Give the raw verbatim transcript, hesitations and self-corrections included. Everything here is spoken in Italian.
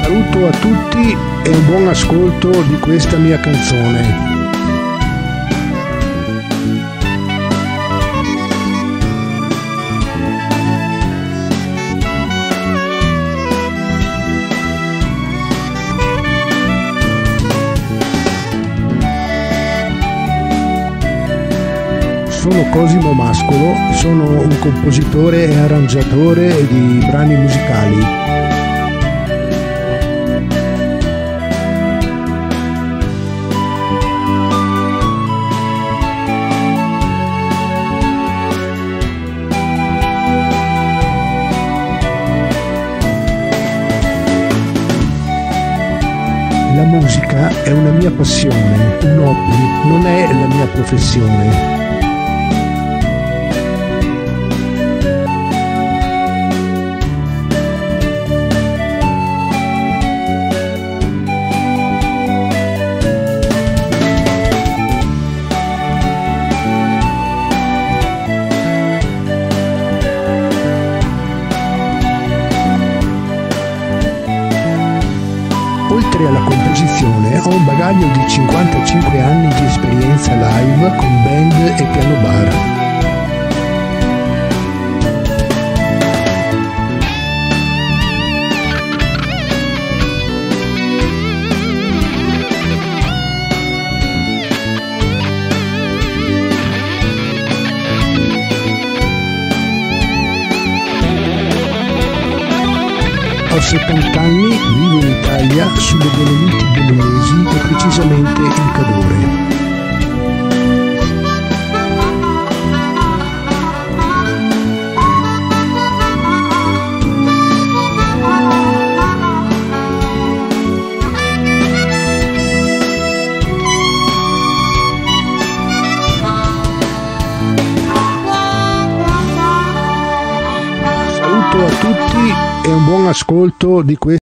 Saluto a tutti e un buon ascolto di questa mia canzone. Sono Cosimo Mascolo, sono un compositore e arrangiatore di brani musicali. La musica è una mia passione, un hobby, non è la mia professione. Oltre alla composizione ho un bagaglio di cinquantacinque anni di esperienza live con band e piano bar. Ho settanta anni, vivo in Italia, sulle Dolomiti Bolognesi e precisamente in Cadore. Saluto a tutti e un buon ascolto di questo.